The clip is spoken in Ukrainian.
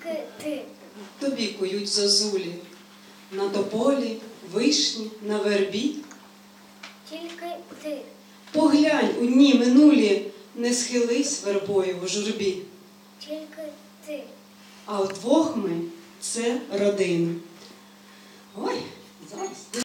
Тільки ти. Тобі кують зозулі, на тополі, вишні, на вербі. Тільки ти. Поглянь у дні минулі, не схились вербою в журбі. Тільки ти. А вдвох ми – це родина. Ой, зараз.